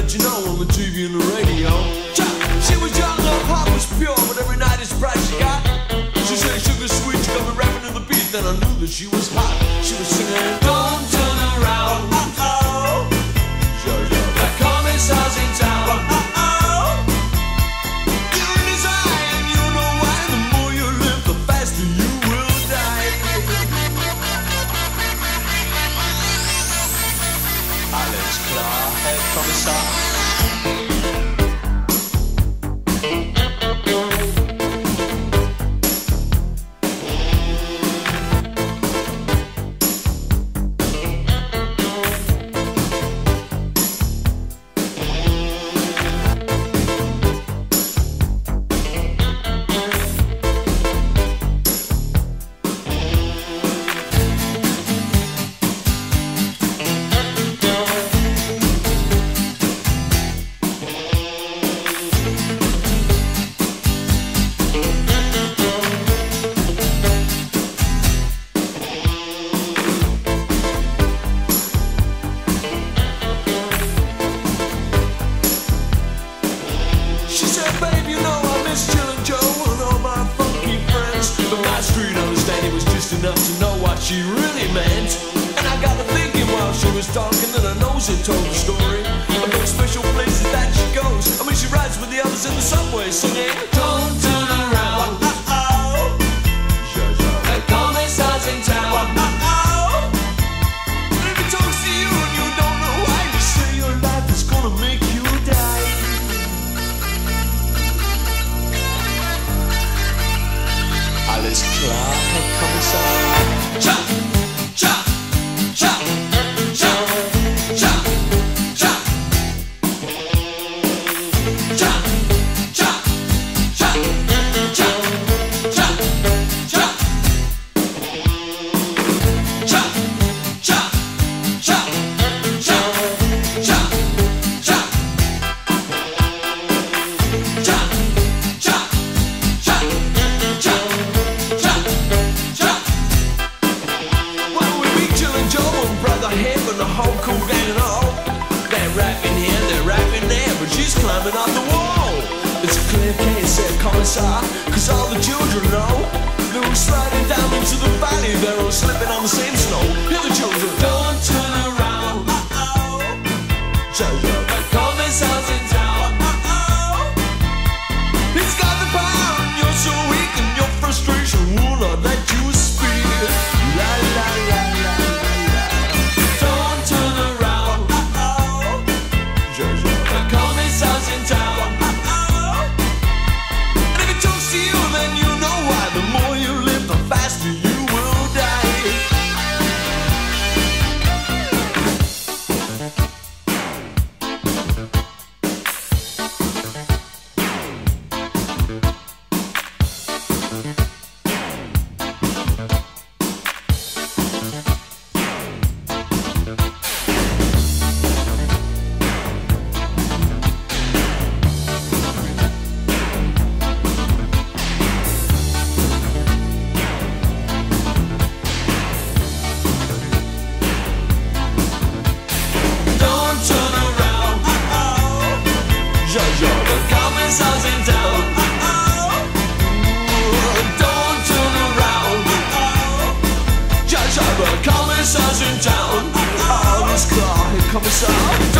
let you know on the TV and the radio. She was young, her heart was pure, but every night it's price she got. She said sugar sweet, she got me rapping to the beat. Then I knew that she was hot. She was singing, don't turn around. The commissar's in town. You're in his eye and you know why. The more you live, the faster you will die. Alles klar, Herr Kommissar. She said, babe, you know I miss Chillin' Joe and all my funky friends. But my street understanding was just enough to know what she really meant. And I got to thinking while she was talking that her nose had told the story of those special places that she goes. I mean, she rides with the others in the subway singing, don't turn around. The commissar's in town. And if he talks to you and you don't know why, you say your life is gonna make you die. Alles klar, Herr Kommissar. Cha, cha, cha, cha, cha, cha. Cha, cha, cha, cha, cha, cha. Cha, cha, cha, cha, cha, cha, cha. Cha, cha, cha, cha, cha. Well, we meet Jill and Joe and Brother Hip and the whole cool gang and all. They're rapping here, they're rapping there, but she's climbing up the wall. It's a clear case, said Commissar, cause all the children know they were sliding down into the valley. They're all slipping on the same snow. Hear the children, don't turn around. The Commissar's in town. He's got the power and you're so weak and your frustration will not let you speak. La la la la la. Don't turn around. The Commissar's in town. And if he talks to you, then you know why. The more you live, the faster you will die. The Commissar's in town. Don't turn around. The Commissar's in town. Alles klar, Herr Kommissar.